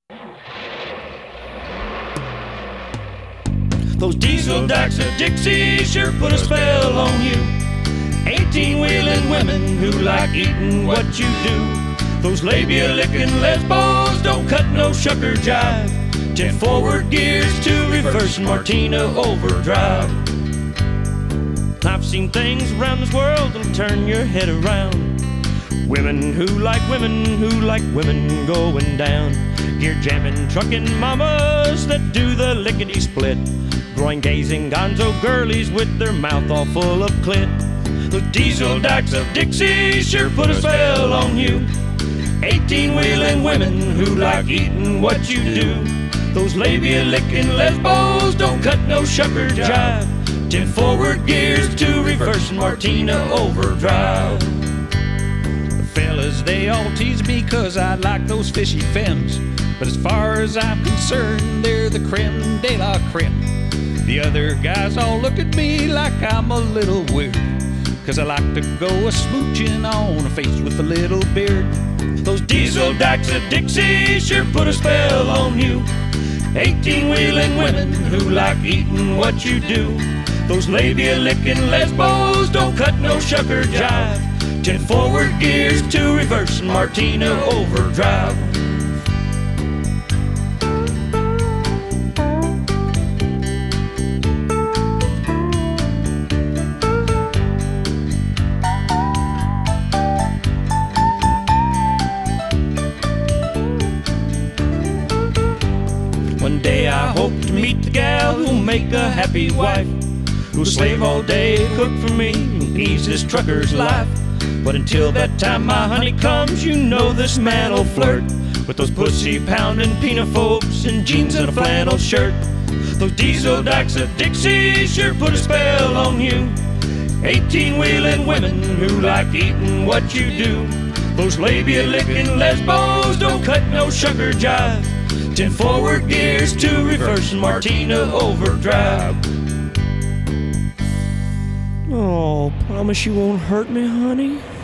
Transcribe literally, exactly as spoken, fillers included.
Those diesel dykes of Dixie sure put a spell on you. Eighteen-wheeling women who like eating what you do. Those labia-licking lesbos don't cut no shucker jive. Ten forward gears to reverse Martina overdrive. I've seen things around this world that'll turn your head around. Women who like women who like women going down. Gear jamming trucking mamas that do the lickety split. Groin gazing gonzo girlies with their mouth all full of clit. The diesel dykes of Dixie sure put a spell on you. Eighteen-wheeling women who like eating what you do. Those labia-licking lesbos don't cut no shucker jive. Ten forward gears to reverse Martina overdrive. The fellas, they all tease me cause I like those fishy femmes. But as far as I'm concerned, they're the creme de la creme. The other guys all look at me like I'm a little weird, cause I like to go a smooching on a face with a little beard. Those diesel dykes of Dixie sure put a spell on you. Eighteen-wheeling women who like eating what you do. Those labia-licking lesbos don't cut no shucker jive. Ten forward gears to reverse Martina overdrive. One day I hope to meet the gal who'll make a happy wife, who'll slave all day, cook for me, and ease this trucker's life. But until that time my honey comes, you know this man'll flirt with those pussy-pounding peanophobes in jeans and a flannel shirt. Those diesel dykes of Dixie sure put a spell on you. Eighteen-wheeling women who like eating what you do. Those labia-licking lesbos don't cut no shucker jive. Ten forward gears to reverse Martina overdrive. Oh, promise you won't hurt me, honey?